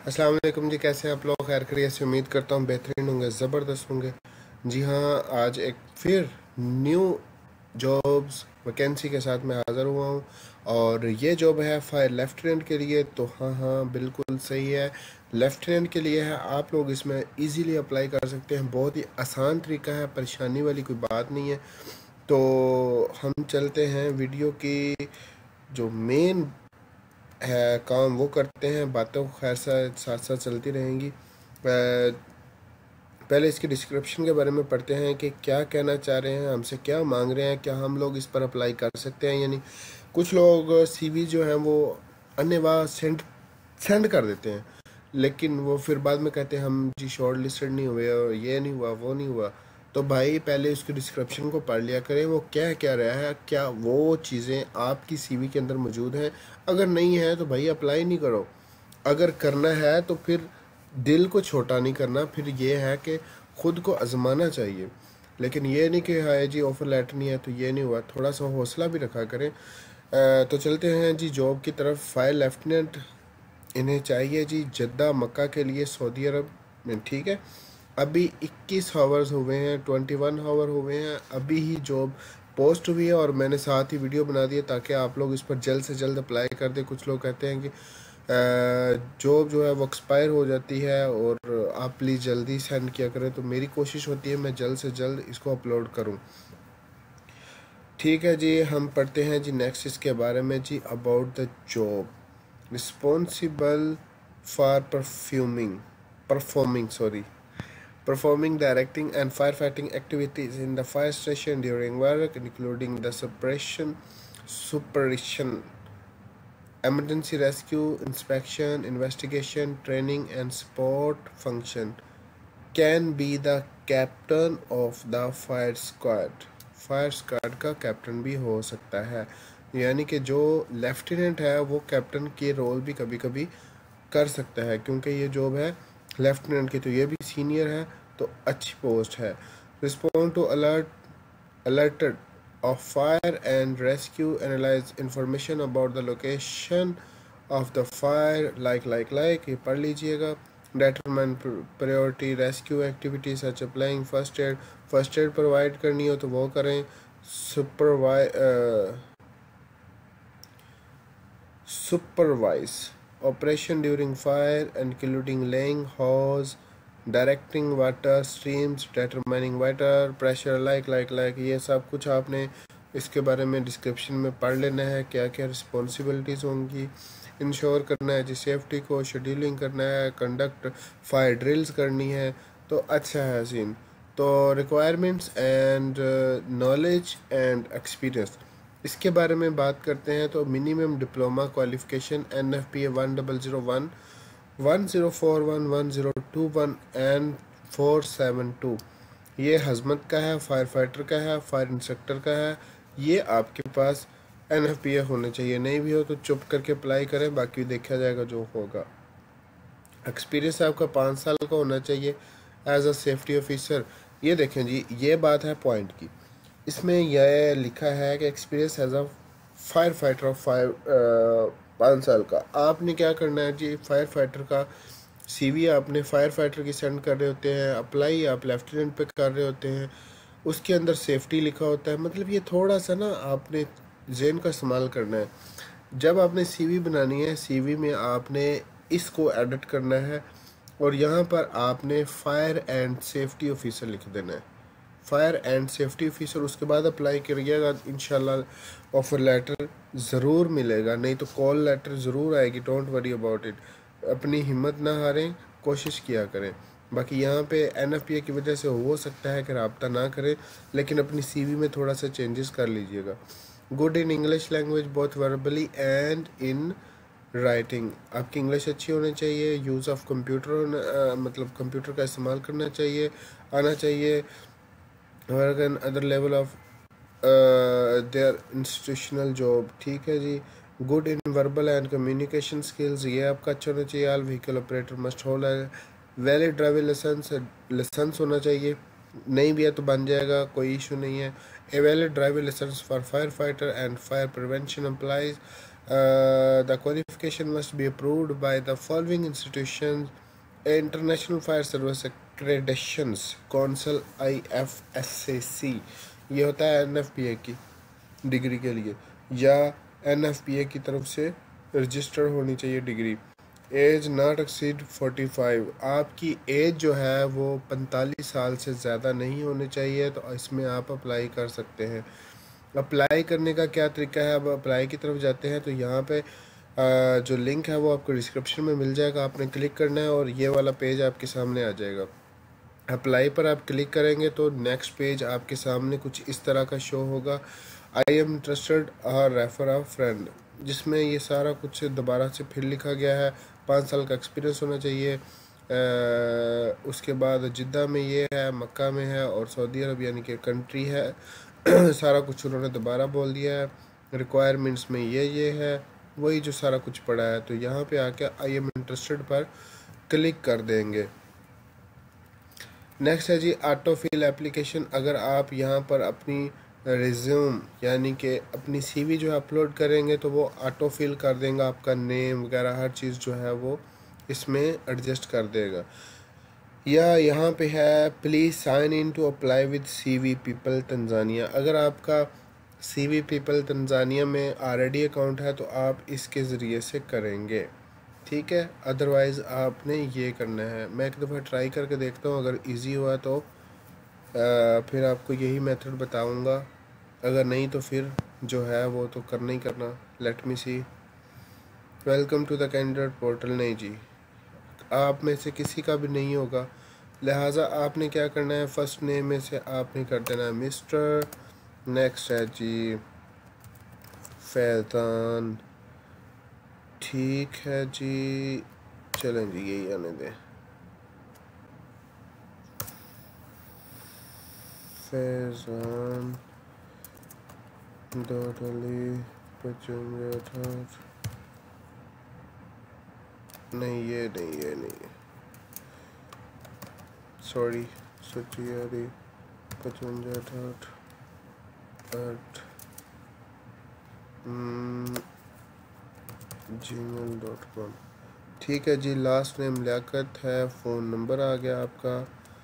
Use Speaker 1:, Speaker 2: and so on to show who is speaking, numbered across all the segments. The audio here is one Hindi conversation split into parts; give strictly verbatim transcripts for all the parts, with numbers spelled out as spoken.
Speaker 1: अस्सलाम वालेकुम जी। कैसे हैं आप लोग? खैर खैरियत से उम्मीद करता हूँ बेहतरीन होंगे, ज़बरदस्त होंगे। जी हाँ, आज एक फिर न्यू जॉब्स वैकेंसी के साथ मैं हाज़िर हुआ हूँ और ये जॉब है फायर लेफ्टिनेंट के लिए। तो हाँ हाँ बिल्कुल सही है, लेफ्टिनेंट के लिए है। आप लोग इसमें इजीली अप्लाई कर सकते हैं, बहुत ही आसान तरीका है, परेशानी वाली कोई बात नहीं है। तो हम चलते हैं वीडियो की जो मेन है काम वो करते हैं, बातों खैर साथ साथ साथ चलती रहेंगी। अ, पहले इसकी डिस्क्रिप्शन के बारे में पढ़ते हैं कि क्या कहना चाह रहे हैं, हमसे क्या मांग रहे हैं, क्या हम लोग इस पर अप्लाई कर सकते हैं। यानी कुछ लोग सीवी जो हैं वो अन्यवा सेंड सेंड कर देते हैं, लेकिन वो फिर बाद में कहते हैं हम जी शॉर्ट लिस्टेड नहीं हुए और ये नहीं हुआ वो नहीं हुआ। तो भाई पहले उसकी डिस्क्रिप्शन को पढ़ लिया करें, वो क्या क्या रहा है, क्या वो चीज़ें आपकी सीवी के अंदर मौजूद हैं। अगर नहीं है तो भाई अप्लाई नहीं करो। अगर करना है तो फिर दिल को छोटा नहीं करना, फिर ये है कि खुद को आजमाना चाहिए। लेकिन ये नहीं कि हाय जी ऑफर लेटर नहीं है तो ये नहीं हुआ, थोड़ा सा हौसला भी रखा करें। अ, तो चलते हैं जी जॉब की तरफ। फायर लेफ्टिनेंट इन्हें चाहिए जी जद्दा मक्का के लिए, सऊदी अरब में। ठीक है, अभी इक्कीस आवर्स हुए हैं, ट्वेंटी वन आवर हुए हैं, अभी ही जॉब पोस्ट हुई है और मैंने साथ ही वीडियो बना दी है ताकि आप लोग इस पर जल्द से जल्द अप्लाई कर दें। कुछ लोग कहते हैं कि जॉब जो है वो एक्सपायर हो जाती है और आप प्लीज़ जल्दी सेंड किया करें, तो मेरी कोशिश होती है मैं जल्द से जल्द इसको अपलोड करूं। ठीक है जी, हम पढ़ते हैं जी नेक्स्ट इसके बारे में जी। About the job, responsible for perfuming performing sorry performing, directing, and firefighting activities in the fire station during work, including the suppression, supervision, emergency rescue, inspection, investigation, training, and support function. Can be the captain of the fire squad. Fire squad का कैप्टन भी हो सकता है, यानी कि जो लेफ्टिनेंट है वो कैप्टन के रोल भी कभी कभी कर सकता है, क्योंकि ये जॉब है लेफ्टिनेंट की, तो ये भी सीनियर है, तो अच्छी पोस्ट है। Respond to alert alerted of fire and rescue, analyze information about the location of the fire, like like like ये पढ़ लीजिएगा। determine priority rescue activities such applying first aid, first aid provide करनी हो तो वो करें। supervise uh, supervise operation during fire including laying hose, directing water streams, determining water pressure, like like like ये सब कुछ आपने इसके बारे में डिस्क्रिप्शन में पढ़ लेना है, क्या क्या रिस्पॉन्सिबिलिटीज़ होंगी। इंश्योर करना है जी सेफ्टी को, शेड्यूलिंग करना है, कंडक्ट फायर ड्रिल्स करनी है, तो अच्छा है सीन। तो requirements and knowledge and experience, इसके बारे में बात करते हैं। तो minimum diploma qualification N F P A one double zero one one zero four one one zero two one and four seven two, ये हजमत का है, फायर फाइटर का है, फायर इंस्ट्रक्टर का है। ये आपके पास एन एफ पी ए होने चाहिए, नहीं भी हो तो चुप करके अप्लाई करें, बाकी देखा जाएगा जो होगा। एक्सपीरियंस आपका पाँच साल का होना चाहिए एज अ सेफ्टी ऑफिसर। ये देखें जी, ये बात है पॉइंट की। इसमें यह लिखा है कि experience as a fire fighter of fire पाँच साल का। आपने क्या करना है जी, फायर फाइटर का सीवी आपने फायर फाइटर की सेंड कर रहे होते हैं, अप्लाई आप लेफ्टिनेंट पे कर रहे होते हैं, उसके अंदर सेफ्टी लिखा होता है। मतलब ये थोड़ा सा ना आपने जेन का इस्तेमाल करना है। जब आपने सीवी बनानी है, सीवी में आपने इसको एडिट करना है और यहाँ पर आपने फायर एंड सेफ्टी ऑफिसर लिख देना है, फायर एंड सेफ्टी ऑफिसर। उसके बाद अप्लाई करिएगा, इंशाल्लाह ऑफर लेटर ज़रूर मिलेगा, नहीं तो कॉल लेटर ज़रूर आएगी। डोंट वरी अबाउट इट, अपनी हिम्मत ना हारें, कोशिश किया करें। बाकी यहाँ पे एन एफ पी ए की वजह से हो सकता है कि रब्ता ना करें, लेकिन अपनी सी वी में थोड़ा सा चेंजेस कर लीजिएगा। Good in English language both verbally and in writing, आपकी इंग्लिश अच्छी होनी चाहिए। यूज़ ऑफ कंप्यूटर होना, मतलब कंप्यूटर का इस्तेमाल करना चाहिए, आना चाहिए। Work an other level of their institutional job, ठीक है जी। Good in verbal and communication skills, ये आपका अच्छा होना चाहिए। All vehicle operator must hold valid driving licence, licence होना चाहिए, नहीं भी है तो बन जाएगा, कोई इशू नहीं है। A valid driving licence for fire fighter and fire prevention applies. The qualification must be approved by the following institution: international fire service accreditations council I F S C C, ये होता है एन एफ पी ए की डिग्री के लिए, या एन एफ पी ए की तरफ से रजिस्टर्ड होनी चाहिए degree. Age not exceed forty five, आपकी एज जो है वो पैंतालीस साल से ज़्यादा नहीं होनी चाहिए, तो इसमें आप अप्लाई कर सकते हैं। अप्लाई करने का क्या तरीका है? अब अप्लाई की तरफ जाते हैं तो यहाँ पे आ, जो लिंक है वो आपको डिस्क्रिप्शन में मिल जाएगा, आपने क्लिक करना है और ये वाला पेज आपके सामने आ जाएगा। अप्लाई पर आप क्लिक करेंगे तो नेक्स्ट पेज आपके सामने कुछ इस तरह का शो होगा: आई एम इंटरेस्टेड और रेफर अ फ्रेंड, जिसमें ये सारा कुछ दोबारा से फिर लिखा गया है। पाँच साल का एक्सपीरियंस होना चाहिए। आ, उसके बाद जिद्दा में ये है, मक्का में है और सऊदी अरब यानी कि कंट्री है। सारा कुछ उन्होंने दोबारा बोल दिया है। रिक्वायरमेंट्स में ये ये है, वही जो सारा कुछ पड़ा है। तो यहाँ पे आके आई एम इंटरेस्टेड पर क्लिक कर देंगे। नेक्स्ट है जी ऑटो फिल एप्लीकेशन। अगर आप यहाँ पर अपनी रिज्यूम यानी कि अपनी सीवी जो है अपलोड करेंगे तो वो ऑटो फिल कर देगा, आपका नेम वगैरह हर चीज़ जो है वो इसमें एडजस्ट कर देगा। या यहाँ पे है please sign in to apply with CV People Tanzania. अगर आपका सीवी पीपल तंजानिया में ऑलरेडी अकाउंट है तो आप इसके ज़रिए से करेंगे, ठीक है। अदरवाइज़ आपने ये करना है। मैं एक दफ़ा ट्राई करके देखता हूँ, अगर इजी हुआ तो आ, फिर आपको यही मेथड बताऊँगा, अगर नहीं तो फिर जो है वो तो करना ही करना। Let me see. Welcome to the candidate portal, नहीं जी, आप में से किसी का भी नहीं होगा, लिहाजा आपने क्या करना है, फर्स्ट नेम में से आपने कर देना है मिस्टर। नेक्स्ट है जी फैज़ान, ठीक है जी, चलें जी यही आने दें। फैज़ान डोटली पचहत्तर, नहीं ये नहीं ये नहीं सॉरी सचियारी पचहत्तर आठ जी मेल डॉट कॉम, ठीक है जी। लास्ट नेम लियाकत है, फ़ोन नंबर आ गया आपका,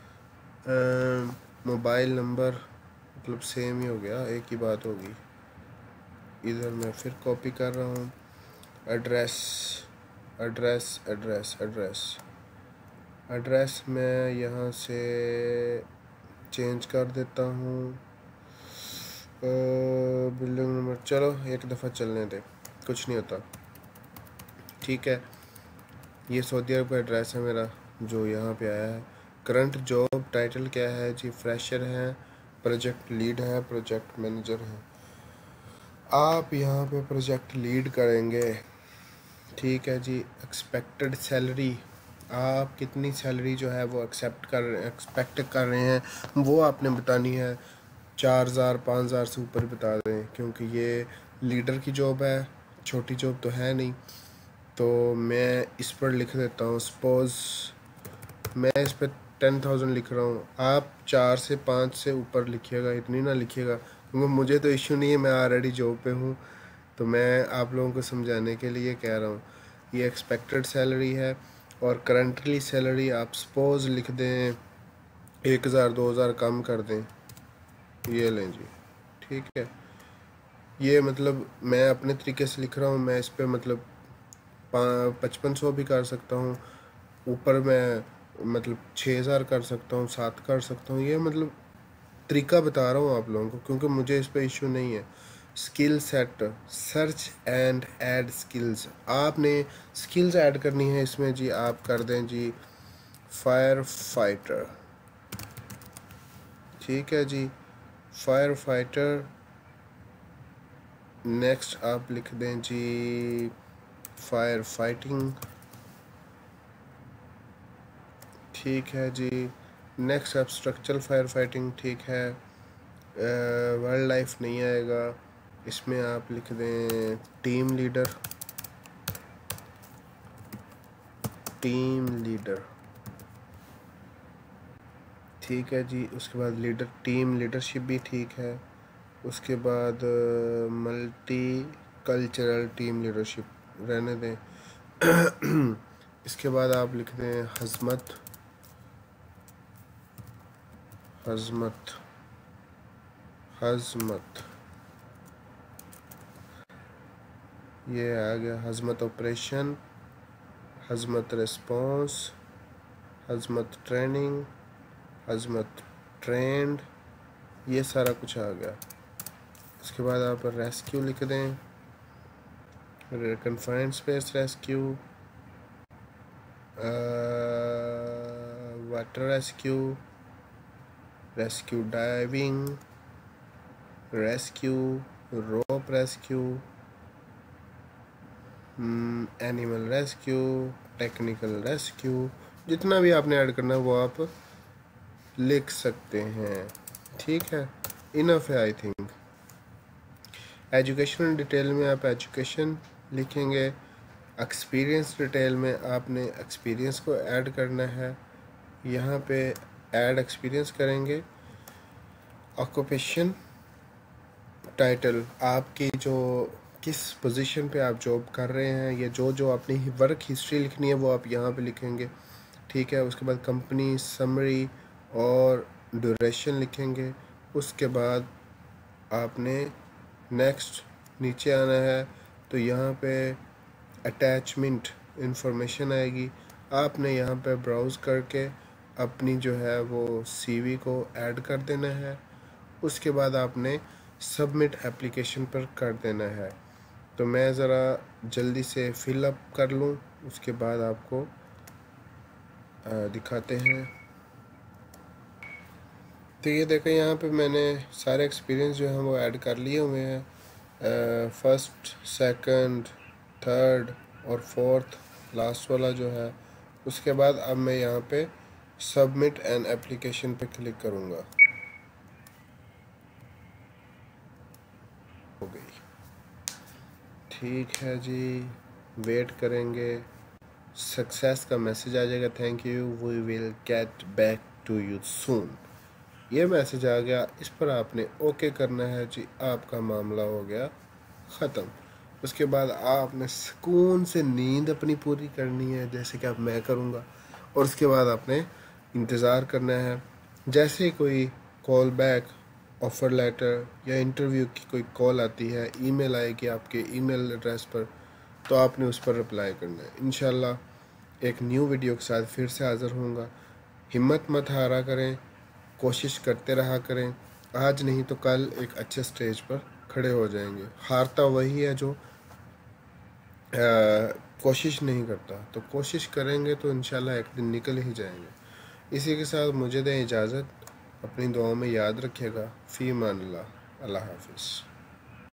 Speaker 1: मोबाइल नंबर मतलब सेम ही हो गया, एक ही बात होगी। इधर मैं फिर कॉपी कर रहा हूँ। Address address address address address मैं यहाँ से चेंज कर देता हूँ। बिल्डिंग नंबर, चलो एक दफ़ा चलने दे, कुछ नहीं होता, ठीक है। ये सऊदी अरब का एड्रेस है मेरा जो यहाँ पे आया है। करंट जॉब टाइटल क्या है जी? फ्रेशर है, प्रोजेक्ट लीड है, प्रोजेक्ट मैनेजर है। आप यहाँ पे प्रोजेक्ट लीड करेंगे, ठीक है जी। एक्सपेक्टेड सैलरी, आप कितनी सैलरी जो है वो एक्सेप्ट कर एक्सपेक्ट कर रहे हैं वो आपने बतानी है। चार हज़ार पाँच हज़ार से ऊपर बता दें, क्योंकि ये लीडर की जॉब है, छोटी जॉब तो है नहीं। तो मैं इस पर लिख देता हूँ, सपोज़ मैं इस पर टेन थाउजेंड लिख रहा हूँ, आप चार से पाँच से ऊपर लिखिएगा, इतनी ना लिखिएगा, क्योंकि मुझे तो इशू नहीं है, मैं ऑलरेडी जॉब पे हूँ। तो मैं आप लोगों को समझाने के लिए कह रहा हूँ। ये एक्सपेक्टेड सैलरी है। और करंटली सैलरी आप सपोज़ लिख दें एक हज़ार दो हज़ार कम कर दें, ये लें जी, ठीक है। ये मतलब मैं अपने तरीके से लिख रहा हूँ, मैं इस पर मतलब पचपन सौ भी कर सकता हूँ, ऊपर मैं मतलब छः हज़ार कर सकता हूँ, सात कर सकता हूँ। ये मतलब तरीका बता रहा हूँ आप लोगों को, क्योंकि मुझे इस पर इशू नहीं है। Skill set, search and add skills, आपने स्किल्स ऐड करनी है इसमें जी। आप कर दें जी फायर फाइटर, ठीक है जी, फायर फाइटर। नेक्स्ट आप लिख दें जी फायर फाइटिंग, ठीक है जी। नेक्स्ट आप स्ट्रक्चरल फायर फाइटिंग, ठीक है। वाइल्ड लाइफ नहीं आएगा, इसमें आप लिख दें टीम लीडर, टीम लीडर, ठीक है जी। उसके बाद लीडर, टीम लीडरशिप भी ठीक है। उसके बाद मल्टी कल्चरल टीम लीडरशिप रहने दें। इसके बाद आप लिख दें हजमत, हजमत हजमत ये आ गया hazmat operation, hazmat response, hazmat training, hazmat trained, ये सारा कुछ आ गया। इसके बाद आप रेस्क्यू लिख दें, confined space rescue, water rescue, rescue diving, rescue, rope rescue, animal rescue, technical rescue, जितना भी आपने ऐड करना है वो आप लिख सकते हैं। ठीक है, इनफ है आई थिंक। एजुकेशनल डिटेल में आप एजुकेशन लिखेंगे, एक्सपीरियंस डिटेल में आपने एक्सपीरियंस को ऐड करना है। यहाँ पे ऐड एक्सपीरियंस करेंगे। ऑक्यूपेशन टाइटल, आपकी जो किस पोजीशन पे आप जॉब कर रहे हैं, या जो जो अपनी वर्क हिस्ट्री लिखनी है वो आप यहाँ पे लिखेंगे। ठीक है, उसके बाद कंपनी समरी और ड्यूरेशन लिखेंगे। उसके बाद आपने नेक्स्ट नीचे आना है, तो यहाँ पे अटैचमेंट इंफॉर्मेशन आएगी। आपने यहाँ पे ब्राउज़ करके अपनी जो है वो सीवी को ऐड कर देना है। उसके बाद आपने सबमिट एप्लीकेशन पर कर देना है। तो मैं ज़रा जल्दी से फिलअप कर लूँ, उसके बाद आपको दिखाते हैं। तो ये देखें, यहाँ पे मैंने सारे एक्सपीरियंस जो हैं वो ऐड कर लिए हुए हैं। फर्स्ट, सेकंड, थर्ड और फोर्थ लास्ट वाला जो है। उसके बाद अब मैं यहाँ पे सबमिट एन एप्लीकेशन पे क्लिक करूँगा। हो गई, ठीक है जी, वेट करेंगे, सक्सेस का मैसेज आ जाएगा, thank you, we will get back to you soon. ये मैसेज आ गया, इस पर आपने ओके करना है जी, आपका मामला हो गया ख़त्म। उसके बाद आपने सुकून से नींद अपनी पूरी करनी है, जैसे कि अब मैं करूँगा। और उसके बाद आपने इंतज़ार करना है, जैसे ही कोई कॉल बैक, ऑफ़र लेटर या इंटरव्यू की कोई कॉल आती है, ईमेल आएगी आपके ईमेल एड्रेस पर, तो आपने उस पर रिप्लाई करना है। इंशाल्लाह एक न्यू वीडियो के साथ फिर से हाज़िर होऊंगा। हिम्मत मत हारा करें, कोशिश करते रहा करें, आज नहीं तो कल एक अच्छे स्टेज पर खड़े हो जाएंगे। हारता वही है जो आ, कोशिश नहीं करता, तो कोशिश करेंगे तो इंशाल्लाह एक दिन निकल ही जाएंगे। इसी के साथ मुझे दें इजाज़त, अपनी दुआओं में याद रखिएगा। फ़ी मान अल्लाह, अल्लाह हाफ़िज़।